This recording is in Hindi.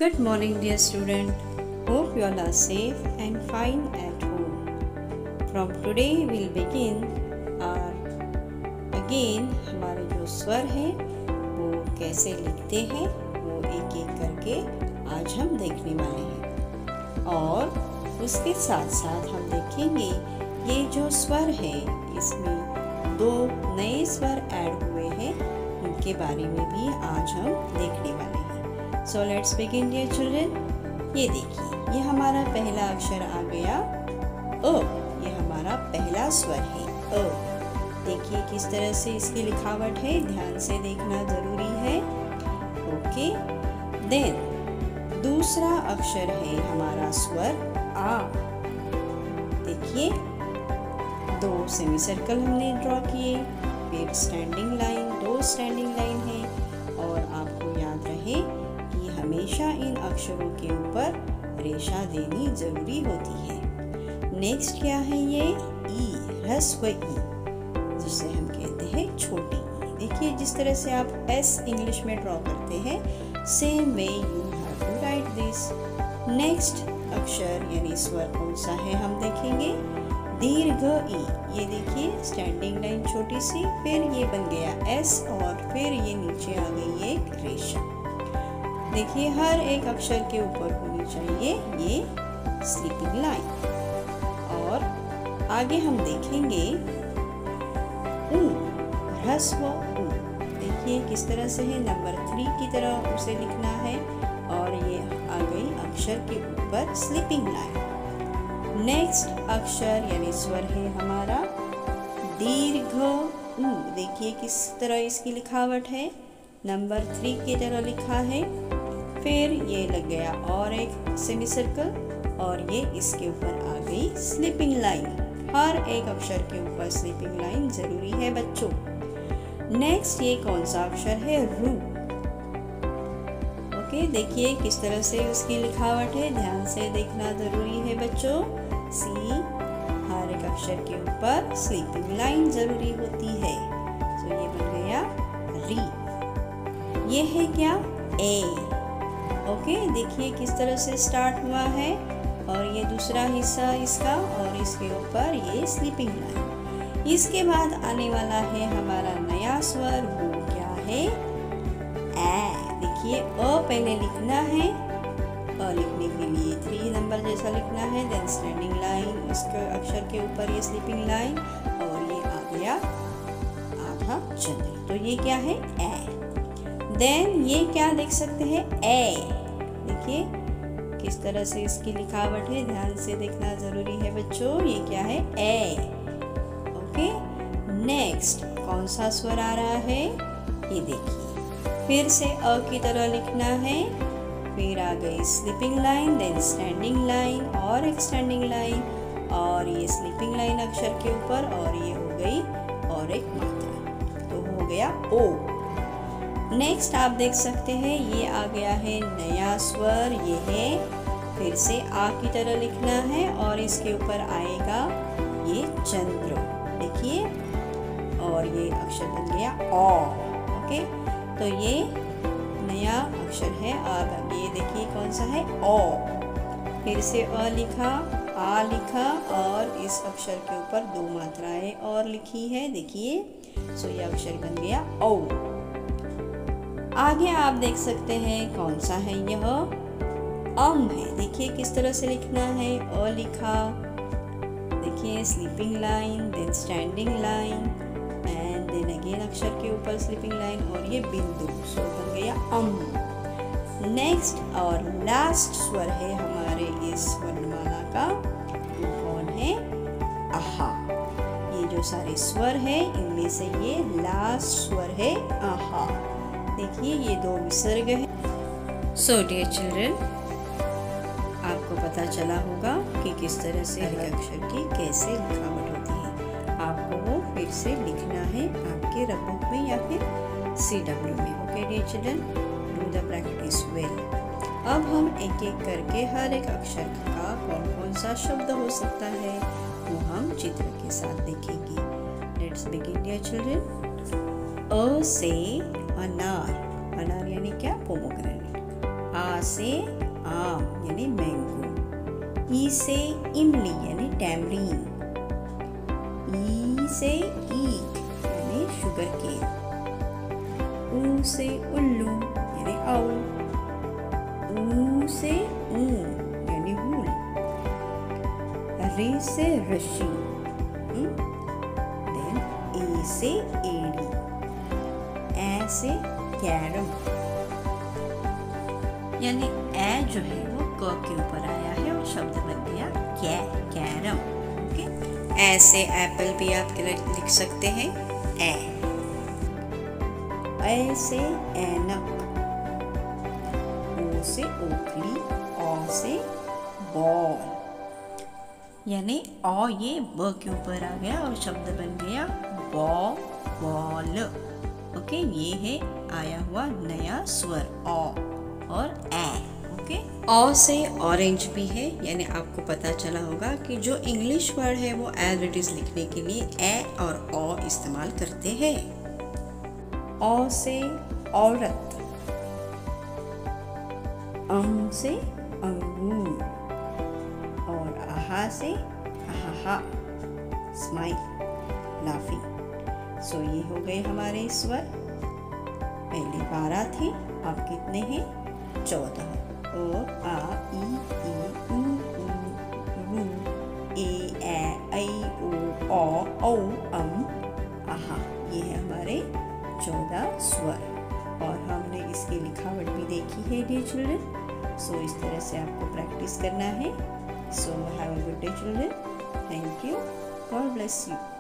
Good morning, dear student. Hope you all are safe and fine at home. From today we'll begin our again हमारे जो स्वर हैं वो कैसे लिखते हैं वो एक एक करके आज हम देखने वाले हैं और उसके साथ साथ हम देखेंगे ये जो स्वर है इसमें दो नए स्वर ऐड हुए हैं उनके बारे में भी आज हम देखने वाले हैं। So let's begin, dear children. ये देखिए, ये हमारा पहला अक्षर आ गया अ। ये हमारा पहला स्वर है अ। देखिए किस तरह से इसकी लिखावट है, ध्यान से देखना जरूरी है। ओके, देन दूसरा अक्षर है हमारा स्वर आ। देखिए दो सेमी सर्कल हमने ड्रॉ किए, फिर स्टैंडिंग लाइन, दो स्टैंडिंग लाइन है और आपको याद रहे हमेशा इन अक्षरों के ऊपर रेशा देनी जरूरी होती है। नेक्स्ट क्या है ये ई, ह्रस्व ई, जिसे हम कहते हैं छोटी ई। देखिए जिस तरह से आप एस इंग्लिश में ड्रॉ करते हैं same way you have to write this. Next अक्षर यानी स्वर कौन सा है हम देखेंगे, दीर्घ ई। ये देखिए स्टैंडिंग लाइन छोटी सी, फिर ये बन गया एस और फिर ये नीचे आ गई एक रेशा। देखिए हर एक अक्षर के ऊपर होनी चाहिए ये स्लीपिंग लाइन। और आगे हम देखेंगे ऊ, ह्रस्व ऊ। देखिए किस तरह से है, नंबर 3 की तरह उसे लिखना है और ये आ गई अक्षर के ऊपर स्लीपिंग लाइन। नेक्स्ट अक्षर यानी स्वर है हमारा दीर्घ ऊ। देखिए किस तरह इसकी लिखावट है, नंबर 3 की तरह लिखा है, फिर ये लग गया और एक सेमी सर्कल और ये इसके ऊपर आ गई स्लीपिंग लाइन। हर एक अक्षर के ऊपर स्लीपिंग लाइन जरूरी है बच्चों। नेक्स्ट ये कौन सा अक्षर है, रू। ओके, देखिए किस तरह से उसकी लिखावट है, ध्यान से देखना जरूरी है बच्चों। सी, हर एक अक्षर के ऊपर स्लीपिंग लाइन जरूरी होती है। तो ये बन गया री। ये है क्या, ए। ओके, देखिए किस तरह से स्टार्ट हुआ है और ये दूसरा हिस्सा इसका और इसके ऊपर ये स्लीपिंग लाइन। इसके बाद आने वाला है हमारा नया स्वर, वो क्या है, ए। देखिए अ पहले लिखना है, अ लिखने के लिए 3 नंबर जैसा लिखना है, देन स्टैंडिंग लाइन, इसके अक्षर के ऊपर ये स्लीपिंग लाइन और ये आ गया आधा चंद्र। तो ये क्या है, ए। देन ये क्या देख सकते हैं, ए। देखिए किस तरह से इसकी लिखावट है, ध्यान से देखना जरूरी है बच्चों। ये क्या है, ए। ओके, नेक्स्ट कौन सा स्वर आ रहा है, ये देखिए फिर से अ की तरह लिखना है, फिर आ गई sleeping line, then standing line और एक स्टैंडिंग लाइन और ये स्लीपिंग लाइन अक्षर के ऊपर और ये हो गई और एक मात्रा, तो हो गया ओ। नेक्स्ट आप देख सकते हैं ये आ गया है नया स्वर, ये है फिर से आ की तरह लिखना है और इसके ऊपर आएगा ये चंद्र। देखिए और ये अक्षर बन गया ओ। ओके, तो ये नया अक्षर है। अब ये देखिए कौन सा है, ओ। फिर से अ लिखा, आ लिखा और इस अक्षर के ऊपर 2 मात्राएं और लिखी है। देखिए सो ये अक्षर बन गया ओ। आगे आप देख सकते हैं कौन सा है, यह अम है। देखिए किस तरह से लिखना है, अ लिखा, देखिए sleeping line, then standing line and then again अक्षर के ऊपर स्लीपिंग लाइन और ये बिंदु, सो बन गया अम। नेक्स्ट और लास्ट स्वर है हमारे इस वर्णमाला का, वो कौन है, आहा। ये जो सारे स्वर है इनमें से ये लास्ट स्वर है आहा। देखिए ये 2 विसर्ग है। सो डियर चिल्ड्रन, आपको पता चला होगा कि किस तरह से हर अक्षर की कैसे लिखावट होती है। आपको वो फिर से लिखना है आपके रबुक में या फिर CW में। Okay dear children, do the practice well. अब हम एक एक करके हर एक अक्षर का कौन कौन सा शब्द हो सकता है वो हम चित्र के साथ देखेंगे। Let's begin dear children. अ से अनार, अनार यानी क्या, पोमोग्रेनेट। आ से आम यानी मैंगो, ई से इमली यानी टैमरीन, ई से ईख यानी शुगर केन, ऊ से उल्लू यानी आउल, ऊ से ऊन यानी वूल, रे से रस्सी, देन ए से एड़ी, ए से कैरम यानी ए जो है वो क के ऊपर आया है और शब्द बन गया कैरम। ओके, ए से एप्पल भी आप लिख सकते हैं, ए से ऐनक, ओ से ओखली, औ से बॉल यानी औ ये ब के ऊपर आ गया और शब्द बन गया बॉल। ओके, ये है आया हुआ नया स्वर औ और ए। ओके, औ से ऑरेंज भी है, यानी आपको पता चला होगा कि जो इंग्लिश वर्ड है वो एज इट इज लिखने के लिए ए और औ इस्तेमाल करते हैं। औ से औरत, अं से अंगूर और आहा से आहा, स्माइल, लाफिंग। सो ये हो गए हमारे स्वर। पहले 12 थे, अब कितने हैं? 14। ओ आ ई ऊ ऊ ए ऐ ओ औ अम आहा, ये है हमारे 14 स्वर और हमने इसकी लिखावट भी देखी है डियर चिल्ड्रन। सो इस तरह से आपको प्रैक्टिस करना है। So have a good day children. Thank you. God bless you.